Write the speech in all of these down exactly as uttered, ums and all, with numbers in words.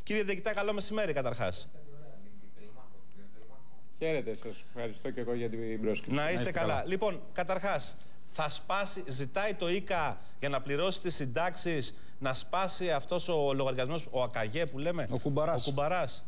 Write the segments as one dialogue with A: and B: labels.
A: Κύριε Διοικητά, καλό μεσημέρι καταρχάς.
B: Χαίρετε, σας ευχαριστώ και εγώ για την πρόσκληση.
A: Να είστε, να είστε καλά. καλά. Λοιπόν, καταρχάς, θα σπάσει, ζητάει το ΙΚΑ για να πληρώσει τις συντάξεις να σπάσει αυτός ο λογαριασμός, ο ΑΚΑΓΕ που λέμε,
C: ο κουμπαράς.
A: Ο κουμπαράς.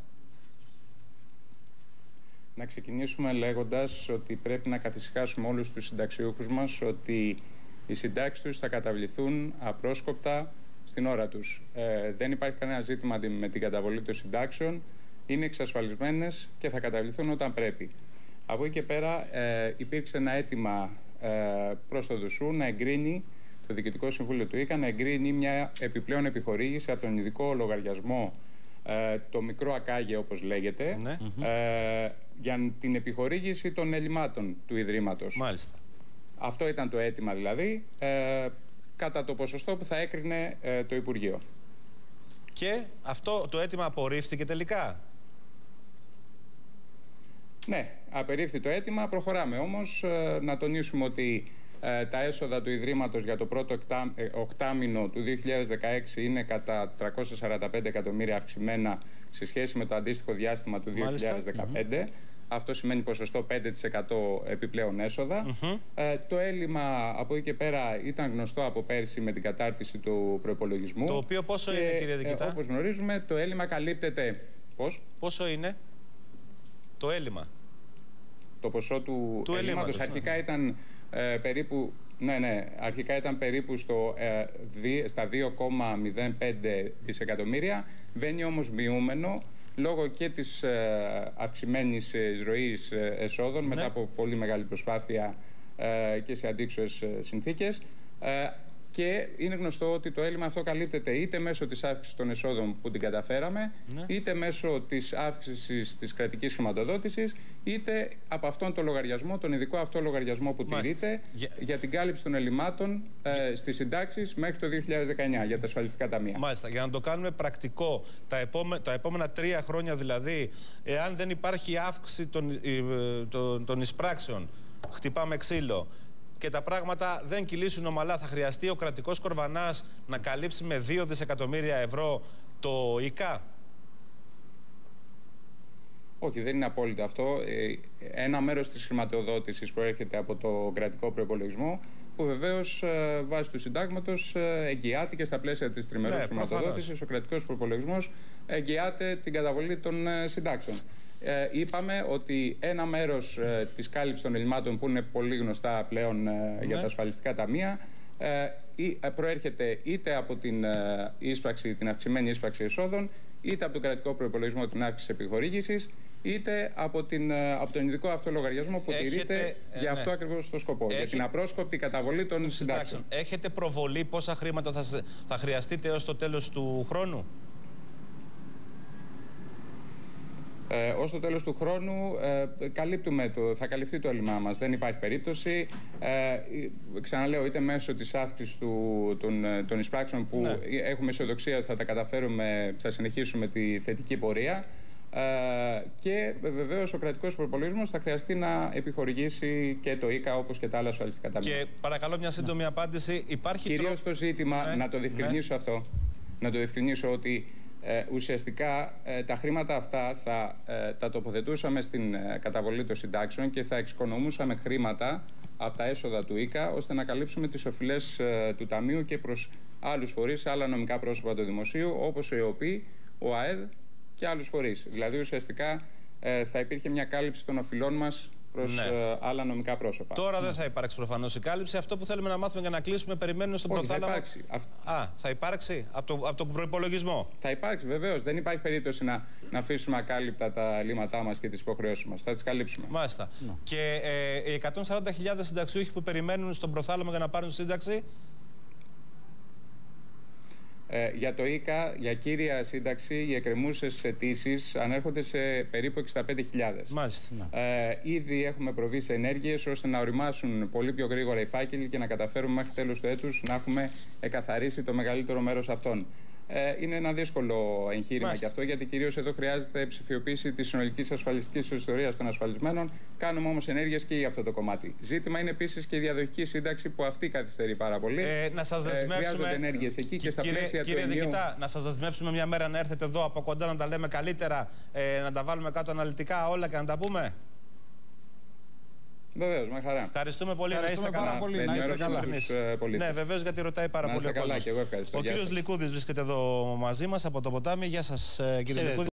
B: Να ξεκινήσουμε λέγοντας ότι πρέπει να καθησυχάσουμε όλους τους συνταξιούχους μας ότι οι συντάξεις τους θα καταβληθούν απρόσκοπτα στην ώρα τους. Ε, δεν υπάρχει κανένα ζήτημα με την καταβολή των συντάξεων. Είναι εξασφαλισμένες και θα καταβληθούν όταν πρέπει. Από εκεί και πέρα ε, υπήρξε ένα αίτημα ε, προς το ΔΟΣΟΥ να εγκρίνει, το Διοικητικό Συμβούλιο του ΙΚΑ, να εγκρίνει μια επιπλέον επιχορήγηση από τον ειδικό λογαριασμό, ε, το μικρό ΑΚΑΓΕ όπως λέγεται,
A: ναι.
B: ε, για την επιχορήγηση των ελλημάτων του Ιδρύματος.
A: Μάλιστα.
B: Αυτό ήταν το αίτημα δηλαδή, ε, κατά το ποσοστό που θα έκρινε ε, το Υπουργείο.
A: Και αυτό το αίτημα απορρίφθηκε τελικά.
B: Ναι, απερίφθη το αίτημα. Προχωράμε όμως ε, να τονίσουμε ότι ε, τα έσοδα του Ιδρύματος για το πρώτο οκτά, ε, οκτάμηνο του δύο χιλιάδες δεκαέξι είναι κατά τριακόσια σαράντα πέντε εκατομμύρια αυξημένα σε σχέση με το αντίστοιχο διάστημα του δύο χιλιάδες δεκαπέντε. Mm-hmm. Αυτό σημαίνει ποσοστό πέντε τοις εκατό επιπλέον έσοδα. Mm-hmm. ε, το έλλειμμα από εκεί και πέρα ήταν γνωστό από πέρσι με την κατάρτιση του προϋπολογισμού.
A: Το οποίο πόσο και, είναι, κύριε Διοικητά?
B: Ε, όπως γνωρίζουμε, το έλλειμμα καλύπτεται. Πώς?
A: Πόσο είναι το έλλειμμα?
B: Το ποσό του, του ελλείμματος αρχικά, ναι. ήταν, ε, περίπου, ναι, ναι, αρχικά ήταν περίπου στο, ε, δι, στα δύο κόμμα μηδέν πέντε δισεκατομμύρια. Βαίνει όμως μειούμενο λόγω και της ε, αυξημένης εισρωής εσόδων, ναι. μετά από πολύ μεγάλη προσπάθεια ε, και σε αντίξωες ε, συνθήκες. Ε, Και είναι γνωστό ότι το έλλειμμα αυτό καλύπτεται είτε μέσω της αύξησης των εσόδων που την καταφέραμε, ναι. είτε μέσω της αύξησης της κρατικής χρηματοδότησης, είτε από αυτόν τον λογαριασμό, τον ειδικό αυτό λογαριασμό που τηρείται για... για την κάλυψη των ελλημάτων ε, στις συντάξεις μέχρι το δύο χιλιάδες δεκαεννιά για τα ασφαλιστικά ταμεία.
A: Μάλιστα. Για να το κάνουμε πρακτικό, τα, επόμε... τα επόμενα τρία χρόνια δηλαδή, εάν δεν υπάρχει αύξηση των, των, των εισπράξεων, χτυπάμε ξύλο, και τα πράγματα δεν κυλήσουν ομαλά, θα χρειαστεί ο κρατικός κορβανάς να καλύψει με δύο δισεκατομμύρια ευρώ το ΙΚΑ.
B: Όχι, δεν είναι απόλυτο αυτό. Ένα μέρος της χρηματοδότησης προέρχεται από το κρατικό προϋπολογισμό, που βεβαίως βάσει του συντάγματος εγγυάται και στα πλαίσια της τριμερούς ναι, χρηματοδότησης. Ο κρατικός προϋπολογισμός εγγυάται την καταβολή των συντάξεων. Ε, είπαμε ότι ένα μέρος ε, της κάλυψης των ελλημάτων, που είναι πολύ γνωστά πλέον ε, ναι. για τα ασφαλιστικά ταμεία, ε, ε, προέρχεται είτε από την, ε, ίσπραξη, την αυξημένη ίσπραξη εσόδων, είτε από τον κρατικό προϋπολογισμό την αύξηση επιχορήγησης, είτε από, την, ε, από τον ειδικό αυτό λογαριασμό που Έχετε, τηρείται ε, για ναι. αυτό ακριβώς το σκοπό, Έχετε, για την απρόσκοπτη καταβολή των συντάξεων.
A: Έχετε προβολή πόσα χρήματα θα, θα χρειαστείτε έως το τέλος του χρόνου?
B: Ε, ως το τέλος του χρόνου ε, καλύπτουμε το, θα καλυφθεί το έλλειμμά μας. Δεν υπάρχει περίπτωση. Ε, ξαναλέω, είτε μέσω της αύξησης του, των, των εισπράξεων που ναι. έχουμε αισιοδοξία ότι θα τα καταφέρουμε, θα συνεχίσουμε τη θετική πορεία. Ε, και βεβαίως ο κρατικός προϋπολογισμός θα χρειαστεί να επιχορηγήσει και το ΙΚΑ όπως και τα άλλα ασφαλιστικά ταμεία.
A: Και παρακαλώ μια σύντομη ναι. απάντηση. Υπάρχει
B: Κυρίως
A: τρο...
B: το ζήτημα, ναι. να το διευκρινίσω ναι. αυτό, να το διευκρινίσω ότι Ε, ουσιαστικά ε, τα χρήματα αυτά θα ε, τα τοποθετούσαμε στην ε, καταβολή των συντάξεων και θα εξοικονομούσαμε χρήματα από τα έσοδα του ΙΚΑ, ώστε να καλύψουμε τις οφειλές ε, του Ταμείου και προς άλλους φορείς, άλλα νομικά πρόσωπα του Δημοσίου, όπως ο ΕΟΠΗ, ο ΑΕΔ και άλλους φορείς. Δηλαδή ουσιαστικά ε, θα υπήρχε μια κάλυψη των οφειλών μας προς ναι. ε, άλλα νομικά πρόσωπα.
A: Τώρα ναι. δεν θα υπάρξει προφανώς η κάλυψη. Αυτό που θέλουμε να μάθουμε για να κλείσουμε, περιμένουμε στον προθάλαμο.
B: Θα υπάρξει.
A: Α, θα υπάρξει από, το, από τον προϋπολογισμό.
B: Θα υπάρξει, βεβαίως. Δεν υπάρχει περίπτωση να, να αφήσουμε ακάλυπτα τα ελλείμματά μας και τις υποχρεώσεις μας. Θα τις καλύψουμε. Μάλιστα.
A: Ναι. Και ε, οι εκατόν σαράντα χιλιάδες συνταξιούχοι που περιμένουν στον προθάλαμο για να πάρουν σύνταξη.
B: Ε, για το ΙΚΑ, για κύρια σύνταξη, οι εκκρεμούσες αιτήσεις ανέρχονται σε περίπου εξήντα πέντε χιλιάδες.
A: Μάλιστα.
B: Ε, ήδη έχουμε προβεί σε ενέργειες ώστε να οριμάσουν πολύ πιο γρήγορα οι φάκελοι και να καταφέρουμε μέχρι τέλος του έτους να έχουμε εκαθαρίσει το μεγαλύτερο μέρος αυτών. Ε, είναι ένα δύσκολο εγχείρημα και αυτό, γιατί κυρίως εδώ χρειάζεται ψηφιοποίηση της συνολικής ασφαλιστικής ιστορίας των ασφαλισμένων. Κάνουμε όμως ενέργειες και για αυτό το κομμάτι. Ζήτημα είναι επίσης και η διαδοχική σύνταξη, που αυτή καθυστερεί πάρα πολύ.
A: Ε, να σας δεσμεύσουμε. Ε,
B: χρειάζονται ενέργειες εκεί και στα
A: κύριε,
B: πλαίσια
A: κύριε
B: του ενιαίου...
A: Διοικητά, να σας δεσμεύσουμε μια μέρα να έρθετε εδώ από κοντά να τα λέμε καλύτερα, ε, να τα βάλουμε κάτω αναλυτικά όλα και να τα πούμε.
B: Βεβαίως, με χαρά.
A: Ευχαριστούμε πολύ. Ευχαριστούμε
B: να είστε
A: πάρα
B: πολύ. Να είστε καλά.
A: Ναι, βεβαίως, γιατί ρωτάει πάρα
B: να
A: πολύ ο
B: καλά
A: κόσμος.
B: και εγώ ευχαριστώ.
A: Ο κύριος Λικούδης βρίσκεται εδώ μαζί μας από το ποτάμι. Γεια σας, κύριε Λικούδη.